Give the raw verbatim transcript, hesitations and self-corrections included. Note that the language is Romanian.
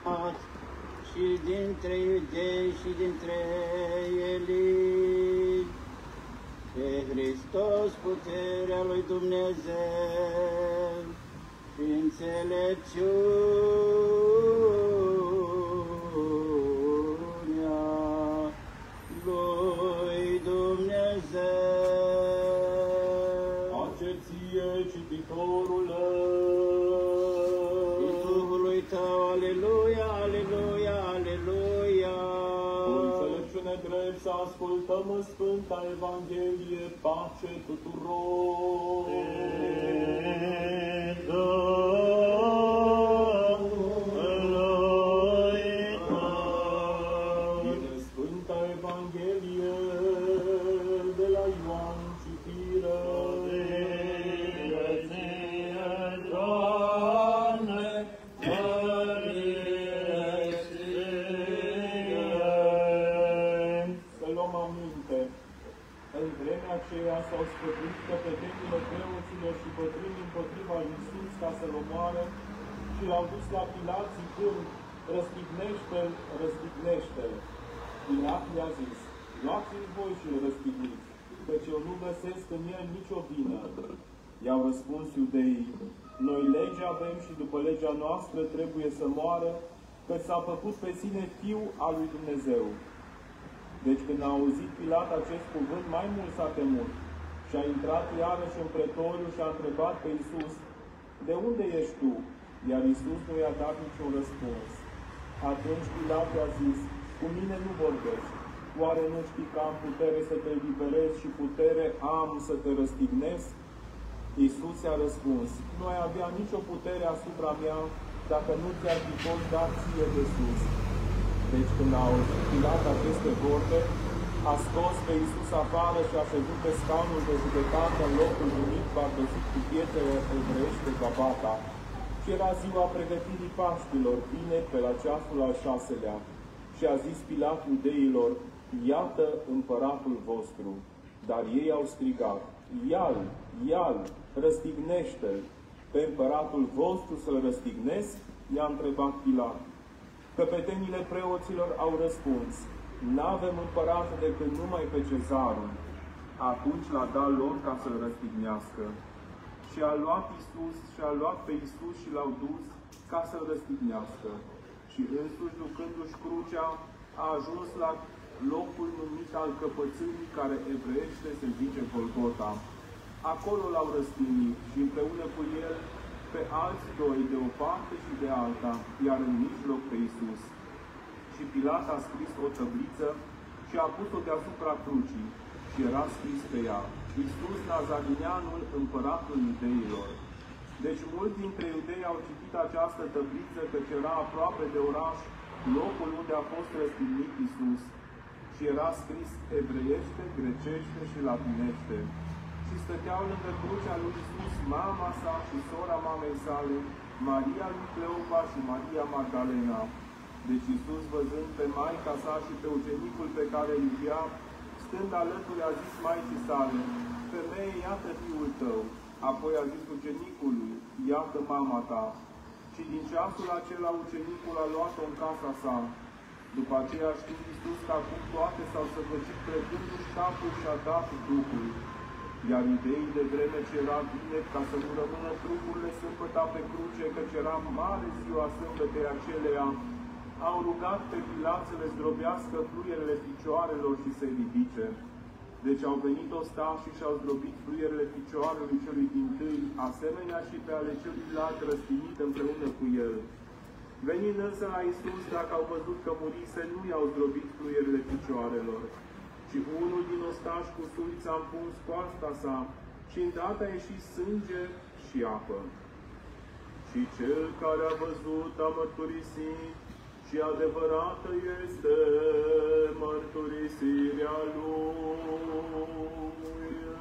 și dintre iudei și dintre elini, pe Hristos puterea lui Dumnezeu și înțelepciunea lui Dumnezeu. Pace ție, cititorule, și Duhului tău, aleluia, aleluia, aleluia. cu înțelepciune drept să ascultăm Sfânta Evanghelie, pace tuturor. Din Sfânta Evanghelie de la Ioan, citire. Să luăm aminte. În vremea aceea s-au scăpit căpetenile preoților și bătrânii împotriva lui Iisus ca să-l omoare și l-au dus la Pilat zicând: răstignește-l, răstignește-l. Pilat le-a zis: luați-l voi și-l răstigniți, căci eu nu găsesc în el nicio vină. I-au răspuns iudeii: noi lege avem și după legea noastră trebuie să moară, căci s-a făcut pe sine Fiu al lui Dumnezeu. Deci când a auzit Pilat acest cuvânt, mai mult s-a temut și a intrat iarăși în pretoriu și a întrebat pe Iisus: de unde ești tu? Iar Iisus nu i-a dat niciun răspuns. Atunci Pilat i-a zis: cu mine nu vorbești. Oare nu știi că am putere să te eliberez și putere am să te răstignesc? Iisus i-a răspuns: nu ai avea nicio putere asupra mea dacă nu ți-ar fi fost dat ție de sus. Deci când a auzit Pilat aceste vorbe, a scos pe Iisus afară și a șezut pe scaunul de judecată în locul numit bardosit cu pietre evreiești pe Gabata. Și era ziua pregătirii Paștilor, bine pe la ceasul al șaselea. Și a zis Pilat iudeilor: iată împăratul vostru. Dar ei au strigat: ia-l, ia-l, răstignește-l. Pe împăratul vostru să-l răstignesc? I-a întrebat Pilat. Căpetenile preoților au răspuns: n-avem împărat decât numai pe cezarul. Atunci l-a dat lor ca să-l răstignească. Și a luat Iisus și a luat pe Iisus și l-au dus ca să-l răstignească. Și însuși, ducându-și crucea, a ajuns la locul numit al căpățânii, care evreiește se zice Golgota. Acolo l-au răstignit și împreună cu el pe alți doi, de o parte și de alta, iar în mijloc pe Iisus. Și Pilat a scris o tăbliță și a pus-o deasupra crucii și era scris pe ea: Iisus Nazarineanul, împăratul iudeilor. Deci mulți dintre iudei au citit această tăbliță, căci era aproape de oraș locul unde a fost răstignit Iisus. Și era scris evreiește, grecește și latinește. Și stăteau lângă crucea lui Iisus mama sa și sora mamei sale, Maria lui Cleopa și Maria Magdalena. Deci Iisus, văzând pe maica sa și pe ucenicul pe care îl iubea, stând alături, a zis maicii sale: femeie, iată fiul tău. Apoi a zis ucenicului: iată mama ta. Și din ceasul acela ucenicul a luat-o în casa sa. După aceea, știind Iisus că acum toate s-au săvârșit, plecându-și capul și-a dat Duhul. Iar iudeii, de vreme ce era vineri, ca să nu rămână trupurile sâmbăta pe cruce, căci era mare ziua sâmbătei aceleia, au rugat pe Pilat să le zdrobească fluierele picioarelor și să-i ridice. Deci au venit ostașii și au zdrobit fluierele picioarelui celui dintâi, asemenea și pe ale celuilalt răstignit împreună cu el. Venind însă la Iisus, dacă au văzut că murise, nu i-au zdrobit fluierele picioarelor, ci unul din ostași cu sulița a împuns coasta sa și îndată a ieșit sânge și apă. Și cel care a văzut a mărturisit, și adevărată este mărturisirea lui.